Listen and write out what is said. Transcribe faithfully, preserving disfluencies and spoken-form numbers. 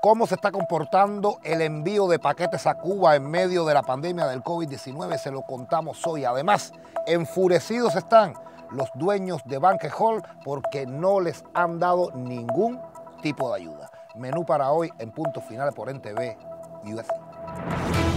¿Cómo se está comportando el envío de paquetes a Cuba en medio de la pandemia del COVID diecinueve? Se lo contamos hoy. Además, enfurecidos están los dueños de Bunker Hall porque no les han dado ningún tipo de ayuda. Menú para hoy en Punto Final por N T V U S A.